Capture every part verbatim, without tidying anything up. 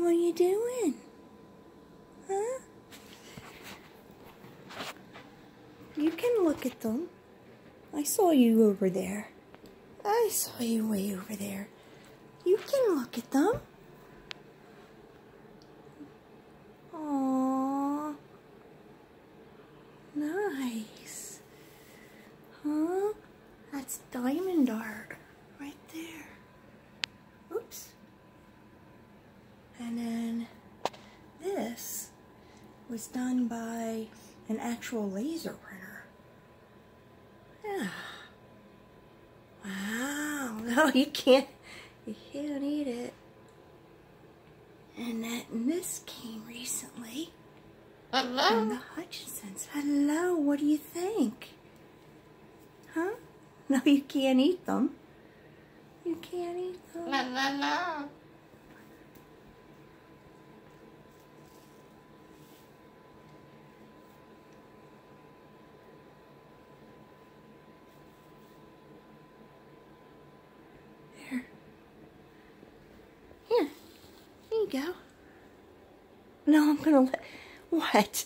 What are you doing? Huh? You can look at them. I saw you over there. I saw you way over there. You can look at them. Aww. Nice. Huh? That's diamond art right there. Oops. And then this was done by an actual laser printer. Yeah. Wow. No, you can't. You can't eat it. And that and this came recently. Hello? From the Hutchinsons. Hello. What do you think? Huh? No, you can't eat them. You can't eat them. La la la. There. Yeah. There you go. No, I'm gonna let... What?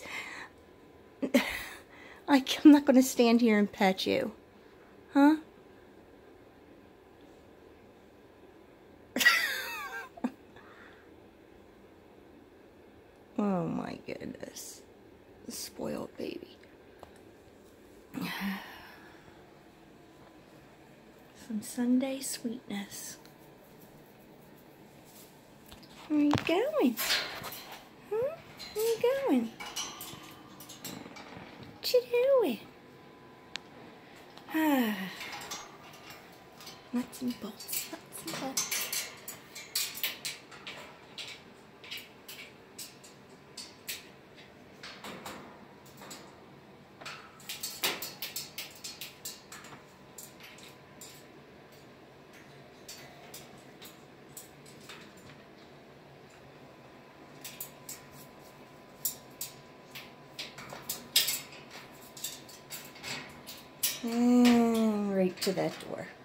I, I'm not gonna stand here and pet you. Huh? Oh my goodness. Spoiled baby. Some Sunday sweetness. Where are you going? Huh? Where are you going? What you doing? Ah. Nuts and bolts. Nuts and bolts. And right to that door.